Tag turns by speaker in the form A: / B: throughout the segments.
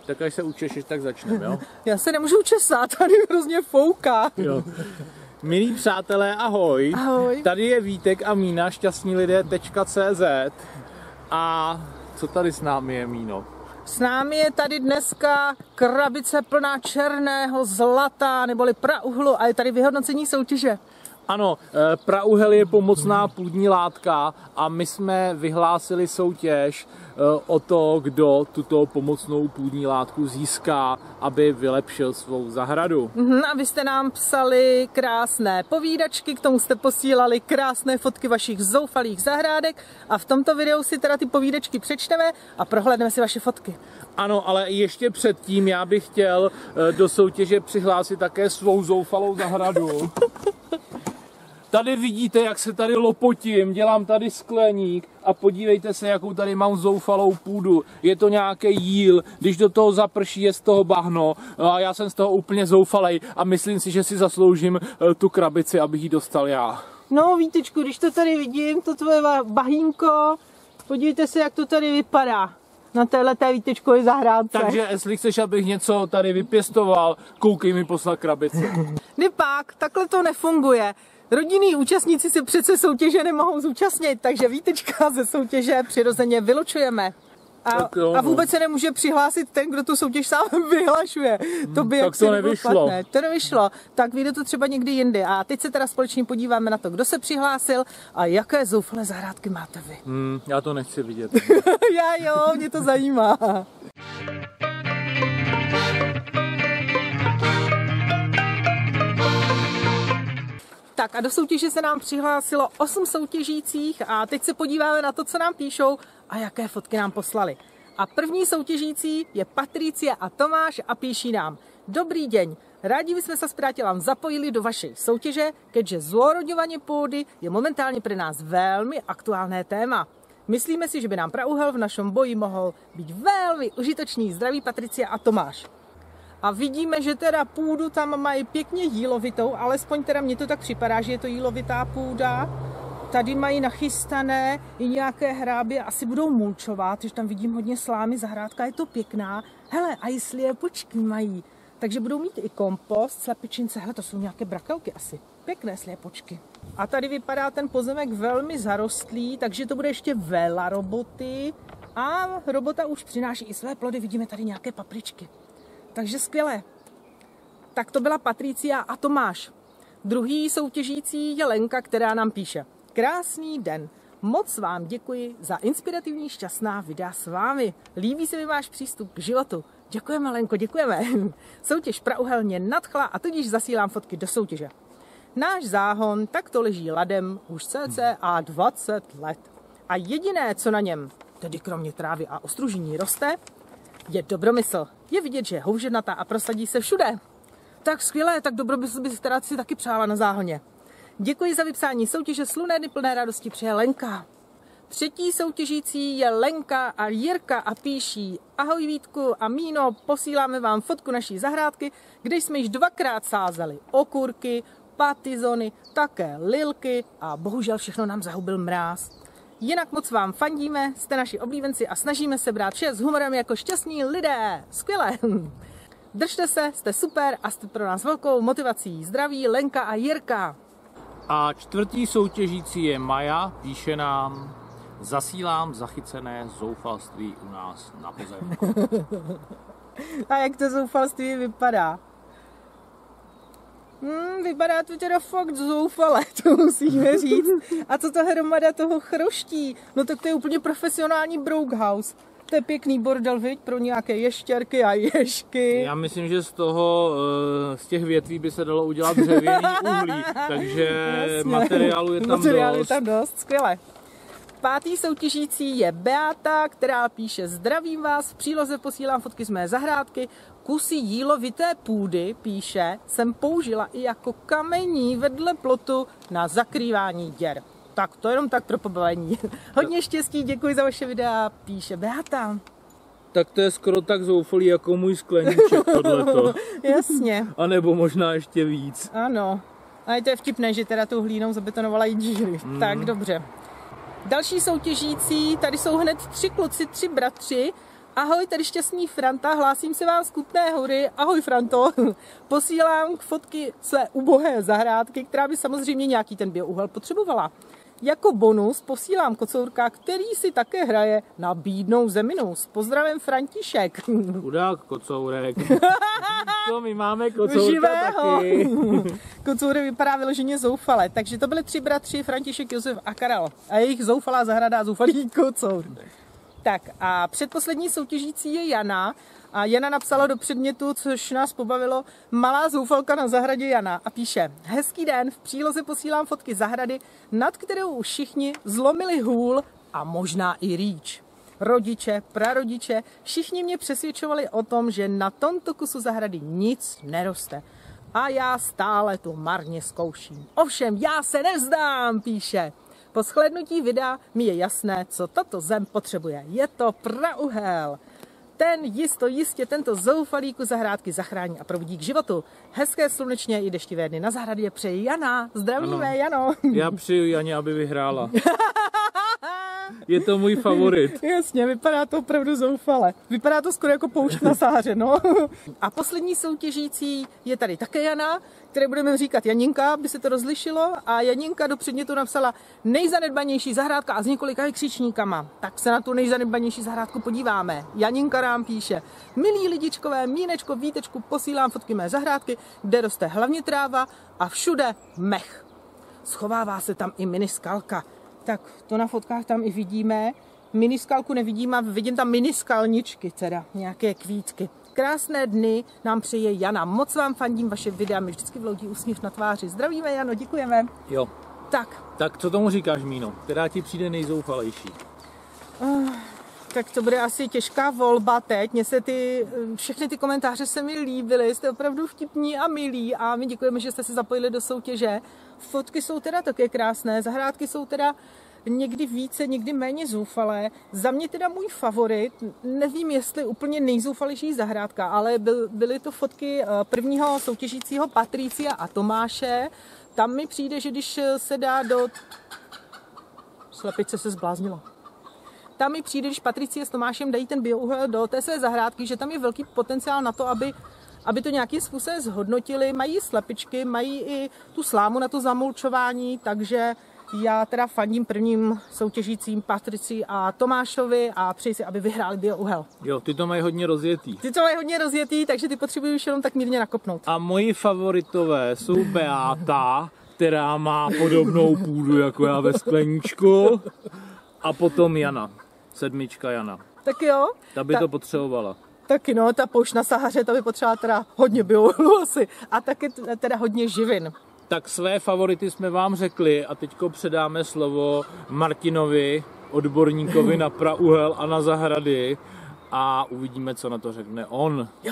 A: Tak až se učešeš, tak začneme, jo?
B: Já se nemůžu učesat, tady hrozně fouká.
A: Jo. Milí přátelé, ahoj.
B: Ahoj.
A: Tady je Vítek a Mína, šťastnilidé.cz. A co tady s námi je, Míno?
B: S námi je tady dneska krabice plná černého zlata, neboli prauhlu, a je tady vyhodnocení soutěže.
A: Ano, prauhel je pomocná půdní látka a my jsme vyhlásili soutěž o to, kdo tuto pomocnou půdní látku získá, aby vylepšil svou zahradu.
B: A vy jste nám psali krásné povídačky, k tomu jste posílali krásné fotky vašich zoufalých zahrádek a v tomto videu si teda ty povídačky přečteme a prohlédneme si vaše fotky.
A: Ano, ale ještě předtím já bych chtěl do soutěže přihlásit také svou zoufalou zahradu. Tady vidíte, jak se tady lopotím, dělám tady skleník a podívejte se, jakou tady mám zoufalou půdu. Je to nějaký jíl, když do toho zaprší, je z toho bahno a já jsem z toho úplně zoufalej a myslím si, že si zasloužím tu krabici, abych ji dostal já.
B: No Vítečku, když to tady vidím, to tvoje bahínko, podívejte se, jak to tady vypadá na téhleté Vítečkové zahrádce.
A: Takže jestli chceš, abych něco tady vypěstoval, koukej mi poslat krabici.
B: Nepak, takhle to nefunguje. Rodinní účastníci se přece soutěže nemohou zúčastnit, takže Vítečka ze soutěže přirozeně vylučujeme. A vůbec se nemůže přihlásit ten, kdo tu soutěž sám vyhlašuje. To by
A: tak to nevyšlo.
B: To nevyšlo. Tak vyjde to třeba někdy jindy. A teď se teda společně podíváme na to, kdo se přihlásil a jaké zoufalé zahrádky máte vy.
A: Já to nechci vidět.
B: Já jo, mě to zajímá. Tak a do soutěže se nám přihlásilo 8 soutěžících a teď se podíváme na to, co nám píšou a jaké fotky nám poslali. A první soutěžící je Patricia a Tomáš a píší nám: Dobrý deň, rádi bychom sa s priateľom zapojili do vašej soutěže, keďže zôrodňovanie pôdy je momentálně pre nás velmi aktuálné téma. Myslíme si, že by nám prauhel v našom boji mohl být velmi užitočný. Zdraví Patricia a Tomáš. A vidíme, že teda půdu tam mají pěkně jílovitou, alespoň teda mně to tak připadá, že je to jílovitá půda. Tady mají nachystané i nějaké hrábě, asi budou mulčovat, že tam vidím hodně slámy, zahrádka je to pěkná. Hele, a i slijepočky mají, takže budou mít i kompost, slepičince, hele, to jsou nějaké brakelky asi, pěkné slijepočky. A tady vypadá ten pozemek velmi zarostlý, takže to bude ještě vela roboty a robota už přináší i své plody, vidíme tady nějaké papričky. Takže skvělé. Tak to byla Patricia a Tomáš. Druhý soutěžící je Lenka, která nám píše: Krásný den. Moc vám děkuji za inspirativní šťastná videa s vámi. Líbí se mi váš přístup k životu. Děkujeme, Lenko, děkujeme. Soutěž prauhel mě nadchla a tudíž zasílám fotky do soutěže. Náš záhon takto leží ladem už cca 20 let. A jediné, co na něm, tedy kromě trávy a ostružení, roste, je dobromysl. Je vidět, že je houževnatá a prosadí se všude. Tak skvělé, tak dobromysl bych teda si taky přála na záhoně. Děkuji za vypsání soutěže, slunné dny plné radosti přeje Lenka. Třetí soutěžící je Lenka a Jirka a píší: Ahoj Vítku a Míno, posíláme vám fotku naší zahrádky, kde jsme již 2krát sázeli okurky, patizony, také lilky a bohužel všechno nám zahubil mráz. Jinak moc vám fandíme, jste naši oblíbenci a snažíme se brát vše s humorem jako šťastní lidé. Skvělé. Držte se, jste super a jste pro nás velkou motivací. Zdraví Lenka a Jirka.
A: A čtvrtý soutěžící je Maja, píše nám: Zasílám zachycené zoufalství u nás na pozemku.
B: A jak to zoufalství vypadá? Vypadá to teda fakt zoufale, to musíme říct. A co ta hromada toho chroští? No tak to je úplně profesionální broughouse. To je pěkný bordel, viď, pro nějaké ještěrky a ježky.
A: Já myslím, že z těch větví by se dalo udělat dřevěný uhlí, takže materiálu je tam
B: dost. Skvěle. Pátý soutěžící je Beata, která píše: Zdravím vás, v příloze posílám fotky z mé zahrádky. Kusy jílovité půdy, píše, jsem použila i jako kamení vedle plotu na zakrývání děr. Tak to jenom tak pro pobavení. Hodně štěstí, děkuji za vaše videa, píše Beata.
A: Tak to je skoro tak zoufalý jako můj skleníček tohleto.
B: Jasně.
A: A nebo možná ještě víc.
B: Ano. A to je vtipné, že teda tou hlínou zabetonovala i díry. Tak dobře. Další soutěžící, tady jsou hned 3 kluci, 3 bratři Ahoj, tady šťastný Franta, hlásím se vám z Kutné Hory. Ahoj Franto, posílám k fotky své ubohé zahrádky, která by samozřejmě nějaký ten bioúhel potřebovala. Jako bonus posílám kocourka, který si také hraje na bídnou zeminu. S pozdravem František.
A: Chudák kocourek. To my máme kocourka
B: Živého.
A: taky.
B: Kocourek vypadá vyloženě zoufale. Takže to byli 3 bratři, František, Josef a Karel. A jejich zoufalá zahrada a zoufalý kocour. Tak a předposlední soutěžící je Jana. A Jana napsala do předmětu, což nás pobavilo, malá zoufalka na zahradě Jana. A píše, hezký den, v příloze posílám fotky zahrady, nad kterou už všichni zlomili hůl a možná i rýč. Rodiče, prarodiče, všichni mě přesvědčovali o tom, že na tomto kusu zahrady nic neroste. A já stále to marně zkouším. Ovšem, já se nevzdám, píše. Po shlédnutí videa mi je jasné, co tato zem potřebuje. Je to prauhel. Ten jistě tento zoufalý kus zahrádky zachrání a probudí k životu. Hezké slunečně i deštivé dny na zahradě přeji Jana. Zdravíme, ano. Jano.
A: Já přeju Janě, aby vyhrála. Je to můj favorit.
B: Jasně, vypadá to opravdu zoufale. Vypadá to skoro jako poušť na Sáře, no. A poslední soutěžící je tady také Jana, které budeme říkat Janinka, aby se to rozlišilo. A Janinka do předmětu napsala nejzanedbanější zahrádka a s několika křičníkama. Tak se na tu nejzanedbanější zahrádku podíváme. Janinka nám píše, milí lidičkové, mínečko, vítečku, posílám fotky mé zahrádky, kde roste hlavně tráva a všude mech. Schovává se tam i miniskalka. Tak to na fotkách tam i vidíme. Miniskalku nevidím a vidím tam miniskalničky, teda nějaké kvítky. Krásné dny nám přeje Jana. Moc vám fandím, vaše videa mi vždycky vloudí úsměv na tváři. Zdravíme, Jano, děkujeme.
A: Jo. Tak co tomu říkáš, Míno? Která ti přijde nejzoufalejší?
B: Tak to bude asi těžká volba teď. Mně se všechny ty komentáře se mi líbily, jste opravdu vtipní a milí a my děkujeme, že jste se zapojili do soutěže. Fotky jsou teda také krásné, zahrádky jsou teda někdy více, někdy méně zoufalé. Za mě teda můj favorit, nevím jestli úplně nejzoufalejší zahrádka, ale byly to fotky prvního soutěžícího Patricia a Tomáše. Tam mi přijde, že když se dá do... Slepice se zbláznila. Tam mi přijde, když Patricie s Tomášem dají ten bioúhel do té své zahrádky, že tam je velký potenciál na to, aby to nějakým způsobem zhodnotili. Mají slepičky, mají i tu slámu na to zamulčování, takže já teda fandím prvním soutěžícím Patricii a Tomášovi a přeji si, aby vyhráli bioúhel.
A: Jo, ty to mají hodně rozjetý.
B: Ty to mají hodně rozjetý, takže ty potřebují už jenom tak mírně nakopnout.
A: A moji favoritové jsou Beáta, která má podobnou půdu jako já ve skleníčku, a potom Jana. 7. Jana.
B: Tak jo.
A: Ta by to potřebovala.
B: Taky no, ta poušť na Sahaře, ta by potřebovala teda hodně bioúhlu asi. A taky teda hodně živin.
A: Tak své favority jsme vám řekli a teďko předáme slovo Martinovi, odborníkovi na praúhel a na zahrady a uvidíme, co na to řekne on.
B: Jo.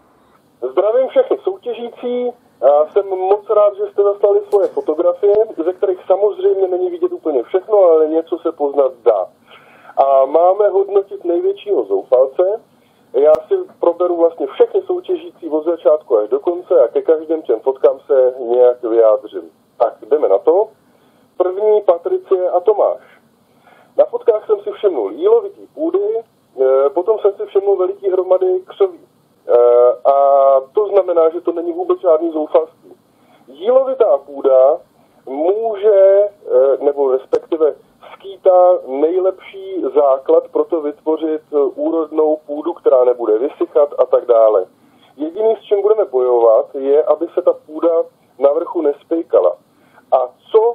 C: Zdravím všechny soutěžící. Jsem moc rád, že jste zaslali svoje fotografie, ze kterých samozřejmě není vidět úplně všechno, ale něco se poznat dá. A máme hodnotit největšího zoufalce. Já si proberu vlastně všechny soutěžící od začátku až do konce a ke každým těm fotkám se nějak vyjádřím. Tak jdeme na to. První Patricie a Tomáš. Na fotkách jsem si všimnul jílovitý půdy, potom jsem si všimnul veliký hromady křoví. A to znamená, že to není vůbec žádný zoufalství. Jílovitá půda může, nebo respektive skýtá nejlepší základ pro to vytvořit úrodnou půdu, která nebude vysychat a tak dále. Jediný, s čím budeme bojovat, je, aby se ta půda na vrchu nespejkala. A co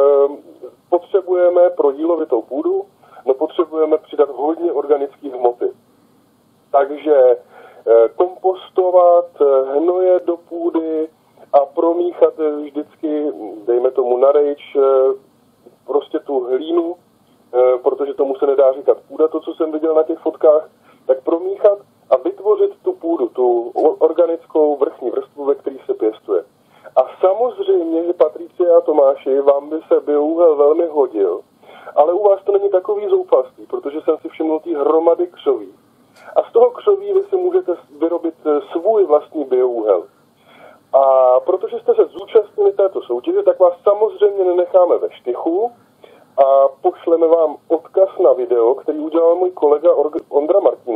C: potřebujeme pro jílovitou půdu? No potřebujeme přidat hodně organické hmoty. Takže kompostovat, hnoje do půdy a promíchat vždycky, dejme tomu na rejč, prostě tu hlínu, protože tomu se nedá říkat půda, to, co jsem viděl na těch fotkách, tak promíchat a vytvořit tu půdu, tu organickou vrchní vrstvu, ve které se pěstuje. A samozřejmě, že Patricie a Tomáši, vám by se bioúhel velmi hodil, ale u vás to není takový zoufalství, protože jsem si všiml té hromady křoví. A z toho křoví vy si můžete vyrobit svůj vlastní bioúhel. A protože jste se zúčastnili této soutěže, tak vás samozřejmě nenecháme ve štychu a pošleme vám odkaz na video, který udělal můj kolega Ondra Martínek,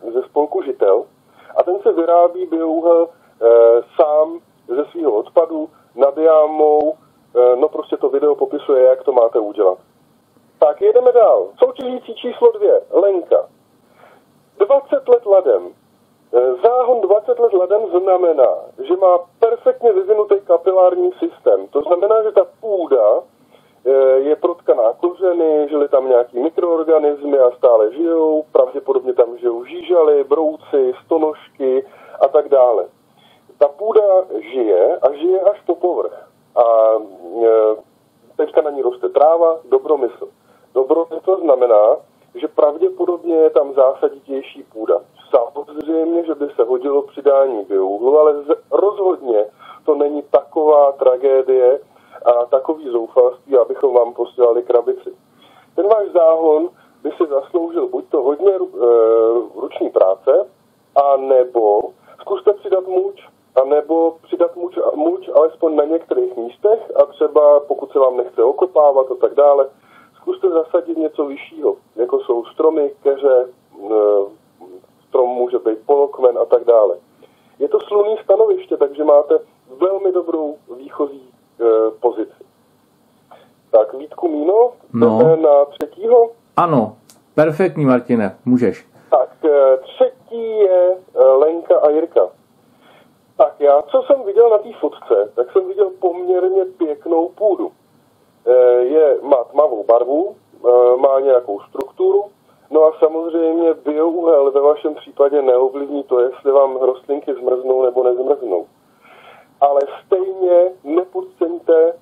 C: ze spolku Žitel a ten se vyrábí bioúhel sám ze svého odpadu nad jámou, no prostě to video popisuje, jak to máte udělat. Tak jedeme dál. Soutěžící číslo 2, Lenka. 20 let ladem. Záhon 20 let ladem znamená, že má perfektně vyvinutý kapilární systém. To znamená, že ta půda je protkaná kořeny, žili tam nějaký mikroorganismy a stále žijou, pravděpodobně tam žijou žížaly, brouci, stonožky a tak dále. Ta půda žije a žije až po povrch. A teďka na ní roste tráva, dobromysl. Dobromysl znamená, že pravděpodobně je tam zásaditější půda. Samozřejmě, že by se hodilo přidání bioúhlu, ale rozhodně to není taková tragédie a takový zoufalství, abychom vám posílali krabici. Ten váš záhon by si zasloužil buď to hodně ruční práce, a nebo zkuste přidat mulč, a nebo přidat mulč alespoň na některých místech a třeba pokud se vám nechce okopávat a tak dále, zkuste zasadit něco vyššího, jako jsou stromy, keře, strom může být polokmen a tak dále. Je to slunný stanoviště, takže máte velmi dobrou výchozí pozici. Tak Vítku Míno, jdeme na třetího?
A: Ano, perfektní Martine, můžeš.
C: Tak třetí je Lenka a Jirka. Tak já, co jsem viděl na té fotce, tak jsem viděl poměrně pěknou půdu. Má tmavou barvu, má nějakou strukturu, no a samozřejmě bioúhel ve vašem případě neovlivní to, jestli vám rostlinky zmrznou nebo nezmrznou. Ale stejně nepodceňte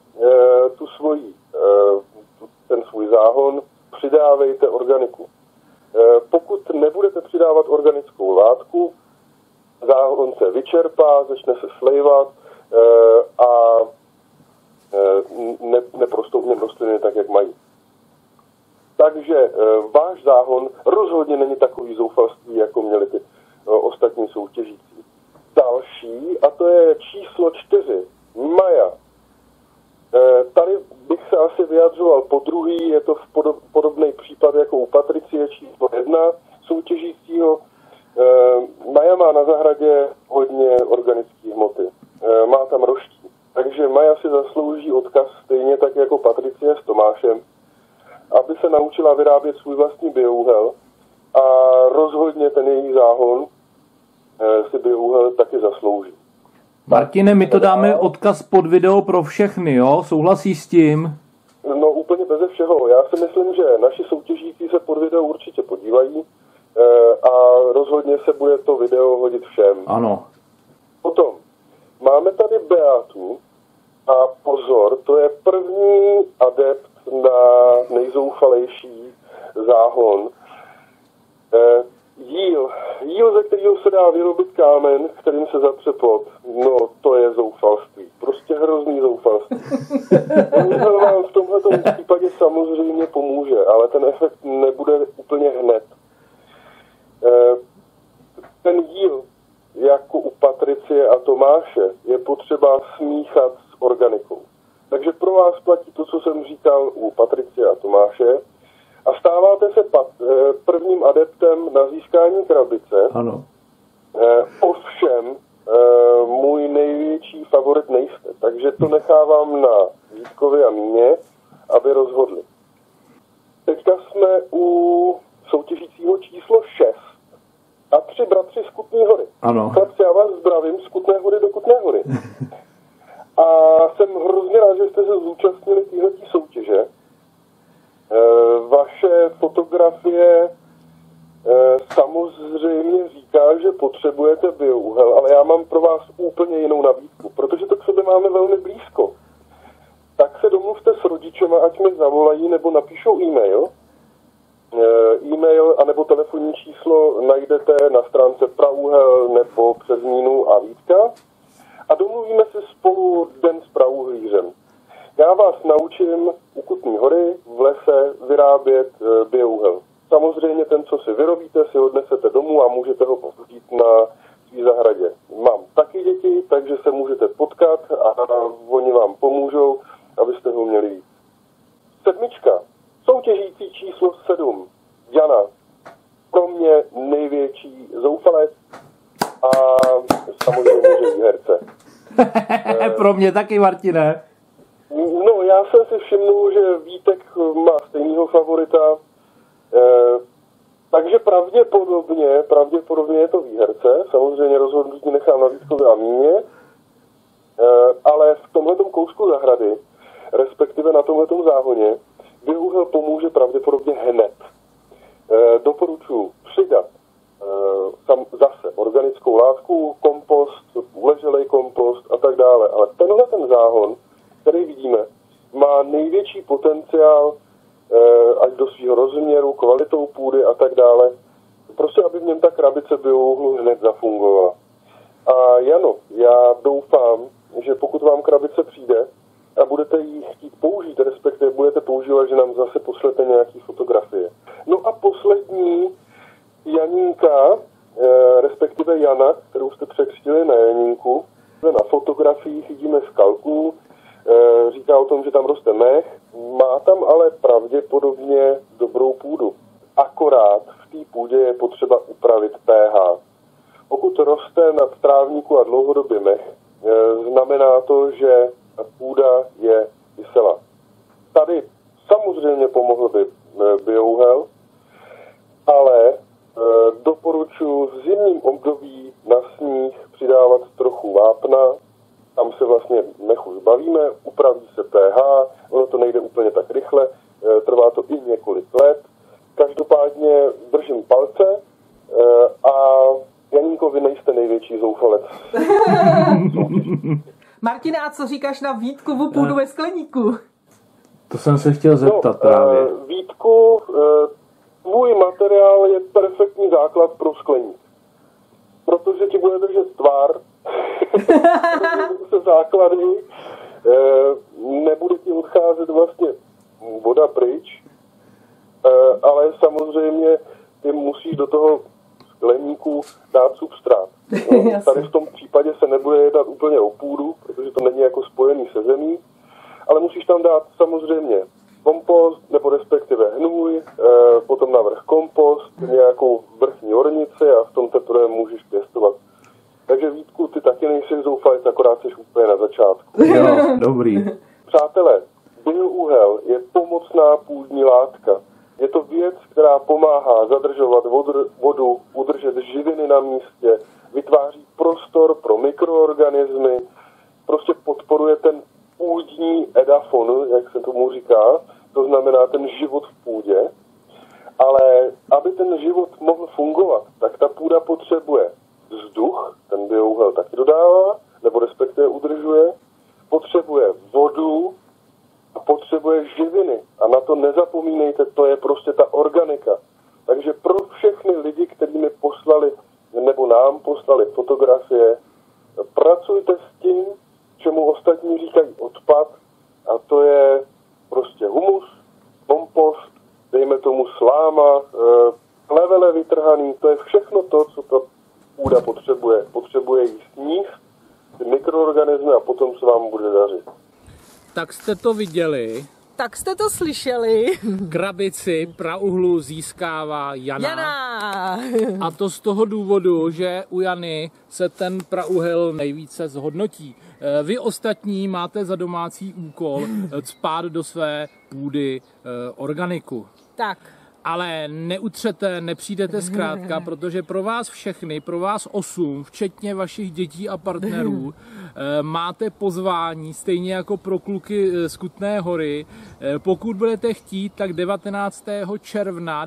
C: ten svůj záhon, přidávejte organiku. Pokud nebudete přidávat organickou látku, záhon se vyčerpá, začne se slejvat a neprostou v něm rostliny tak, jak mají. Takže váš záhon rozhodně není takový zoufalství, jako měli ty ostatní soutěžící. Další, a to je číslo 4, Maja. Tady bych se asi vyjadřoval podruhý, je to podobný případ jako u Patricie číslo 1 soutěžícího. Maja má na zahradě hodně organické hmoty. Má tam roští. Takže Maja si zaslouží odkaz stejně tak jako Patricie s Tomášem, aby se naučila vyrábět svůj vlastní bioúhel a rozhodně ten její záhon si bioúhel taky zaslouží.
A: Martine, my to dáme odkaz pod video pro všechny, jo? Souhlasíš s tím?
C: No úplně beze všeho. Já si myslím, že naši soutěžící se pod video určitě podívají a rozhodně se bude to video hodit všem.
A: Ano.
C: Potom máme tady Beatu a pozor, to je první adept na nejzoufalejší záhon. Jíl, ze kterého se dá vyrobit kámen, kterým se zatře plot. No, to je zoufalství. Prostě hrozný zoufalství. Bioúhel vám v tomto případě samozřejmě pomůže, ale ten efekt nebude úplně hned. Ten jíl, jako u Patricie a Tomáše, je potřeba smíchat s organikou. Takže pro vás platí to, co jsem říkal u Patricie a Tomáše, a stáváte se prvním adeptem na získání krabice.
A: Ano.
C: Ovšem, můj největší favorit nejste, takže to nechávám na Vítkovi a Míně, aby rozhodli. Teďka jsme u soutěžícího číslo 6 a 3 bratři z Kutné Hory.
A: Ano.
C: Chlapci, já vás zdravím z Kutné Hory do Kutné Hory. A jsem hrozně rád, že jste se zúčastnili téhletí soutěže. Vaše fotografie samozřejmě říká, že potřebujete bioúhel, ale já mám pro vás úplně jinou nabídku, protože to k sobě máme velmi blízko. Tak se domluvte s rodičema, ať mi zavolají nebo napíšou e-mail. E-mail anebo telefonní číslo najdete na stránce Praúhel nebo přes Mínu a Vítka a domluvíme si spolu den s praúhlířem. Já vás naučím u Kutné Hory v lese vyrábět bioúhel. Samozřejmě ten, co si vyrobíte, si odnesete domů a můžete ho použít na svý zahradě. Mám taky děti, takže se můžete potkat a oni vám pomůžou, abyste ho měli víc. 7. Soutěžící číslo 7. Jana. Pro mě největší samozřejmě, že výherce.
A: Pro mě taky, Martine.
C: No, já jsem si všimnul, že Vítek má stejného favorita, takže pravděpodobně je to výherce. Samozřejmě rozhodnutí nechám na Vítkovi a Míně, ale v tomhletom kousku zahrady, respektive na tomhletom záhoně, bioúhel pomůže pravděpodobně hned. Doporučuji přidat zase organickou látku, kompost, uleželej kompost a tak dále. Ale tenhle ten záhon, který vidíme, má největší potenciál až do svého rozměru, kvalitou půdy a tak dále. Prostě, aby v něm ta krabice bioúhlu hned zafungovala. A Jano, já doufám, že pokud vám krabice přijde a budete ji chtít použít, respektive budete používat, že nám zase pošlete nějaký fotografie. No a poslední Janínka, respektive Jana, kterou jste překřtili na Janínku. Na fotografiích vidíme skalku, říká o tom, že tam roste mech, má tam ale pravděpodobně dobrou půdu. Akorát v té půdě je potřeba upravit pH. Pokud roste na trávníku a dlouhodobě mech, znamená to, že ta půda je kyselá. Tady samozřejmě pomohl by bioúhel, ale doporučuji v zimním období na sníh přidávat trochu vápna, tam se vlastně mechu zbavíme, upraví se pH, ono to nejde úplně tak rychle, trvá to i několik let. Každopádně držím palce a Janínko, vy nejste největší zoufalec.
B: Martina, a co říkáš na Vítkovu půdu ve skleníku?
A: To jsem se chtěl zeptat právě.
C: Vítku, tvůj materiál je perfektní základ pro skleník. Protože ti bude držet tvar, se základy, nebude ti odcházet vlastně voda pryč, ale samozřejmě ty musíš do toho skleníku dát substrát. No, tady v tom případě se nebude jednat úplně o půdu, protože to není jako spojený se zemí, ale musíš tam dát samozřejmě kompost, nebo respektive hnůj, potom navrch kompost, nějakou vrchní ornici a v tom teprve můžeš pěstovat. Takže Vítku, ty taky nejsi zoufalec, akorát jsi úplně na začátku.
A: Jo, dobrý.
C: Přátelé, bioúhel je pomocná půdní látka. Je to věc, která pomáhá zadržovat vodu, udržet živiny na místě, vytváří prostor pro mikroorganismy, prostě podporuje ten půdní edafon, jak se tomu říká, to znamená ten život v půdě. Ale aby ten život mohl fungovat, tak ta půda potřebuje vzduch, ten bioúhel taky dodává, nebo respektive udržuje, potřebuje vodu a potřebuje živiny. A na to nezapomínejte, to je prostě ta organika. Takže pro všechny lidi, kteří mi poslali, nebo nám poslali fotografie, pracujte s tím, čemu ostatní říkají odpad, a to je prostě humus, kompost, dejme tomu sláma, plevele vytrhaný, to je všechno to, co ta půda potřebuje. Potřebuje jí sníh, ty mikroorganismy a potom se vám bude dařit.
A: Tak jste to viděli.
B: Tak jste to slyšeli.
A: Krabici praúhlu získává Jana.
B: Jana!
A: A to z toho důvodu, že u Jany se ten praúhel nejvíce zhodnotí. Vy ostatní máte za domácí úkol cpát do své půdy organiku.
B: Tak.
A: Ale neutřete, nepřijdete zkrátka, protože pro vás všechny, pro vás 8, včetně vašich dětí a partnerů, máte pozvání, stejně jako pro kluky z Kutné Hory. Pokud budete chtít, tak 19. června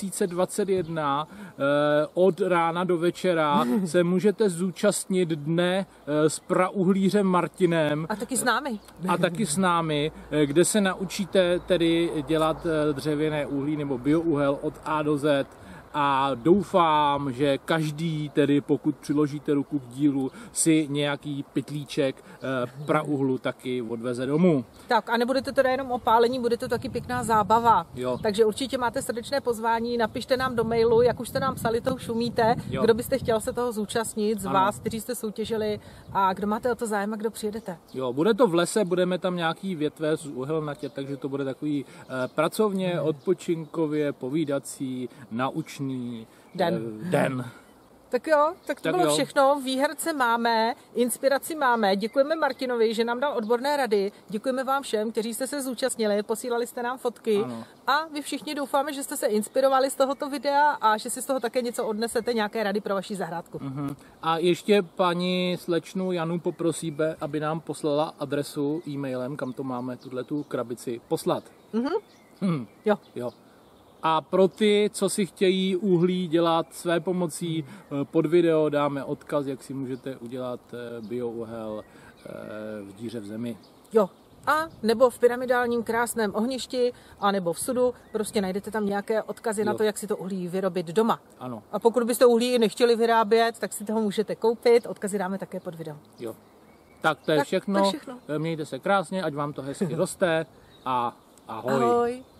A: 2021 od rána do večera se můžete zúčastnit dne s prauhlířem Martinem.
B: A taky s námi.
A: A taky s námi, kde se naučíte tedy dělat dřevěné uhlí nebo bioúhel od A do Z. A doufám, že každý, tedy pokud přiložíte ruku k dílu, si nějaký pytlíček praúhlu taky odveze domů.
B: Tak a nebudete teda jenom opálení, bude to taky pěkná zábava.
A: Jo.
B: Takže určitě máte srdečné pozvání, napište nám do mailu, jak už jste nám psali, to už umíte,
A: Jo.
B: kdo byste chtěl se toho zúčastnit z
A: Ano.
B: vás, kteří jste soutěžili a kdo máte o to zájem a kdo přijedete.
A: Jo, bude to v lese, budeme tam nějaký větve z uhelnatě, takže to bude takový pracovně, odpočinkově, povídací, naučný den.
B: Tak jo, tak to
A: Tak
B: bylo
A: jo.
B: všechno. Výherce máme, inspiraci máme. Děkujeme Martinovi, že nám dal odborné rady. Děkujeme vám všem, kteří jste se zúčastnili, posílali jste nám fotky.
A: Ano.
B: A vy všichni doufáme, že jste se inspirovali z tohoto videa a že si z toho také něco odnesete, nějaké rady pro vaši zahrádku.
A: A ještě paní slečnu Janu poprosíme, aby nám poslala adresu e-mailem, kam to máme tu krabici poslat.
B: Jo.
A: Jo. A pro ty, co si chtějí uhlí dělat své pomocí, pod video dáme odkaz, jak si můžete udělat biouhel v díře v zemi.
B: Jo. A nebo v pyramidálním krásném ohništi, a nebo v sudu, prostě najdete tam nějaké odkazy na to, jak si to uhlí vyrobit doma.
A: Ano.
B: A pokud byste uhlí nechtěli vyrábět, tak si toho můžete koupit, odkazy dáme také pod video.
A: Jo. Tak to je
B: Tak,
A: všechno.
B: to je všechno.
A: Mějte se krásně, ať vám to hezky roste a ahoj.
B: Ahoj.